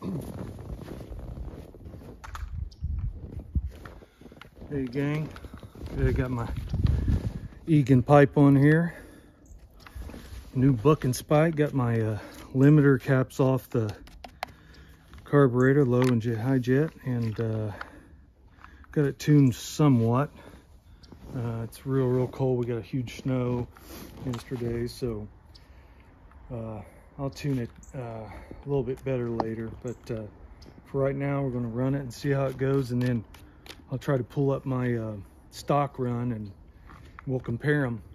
Hey gang, I got my Egan pipe on here. New buck and spike. Got my limiter caps off the carburetor, low and high jet, and got it tuned somewhat. It's real cold. We got a huge snow yesterday, so I'll tune it a little bit better later. But for right now, we're going to run it and see how it goes, and then I'll try to pull up my stock run and we'll compare them.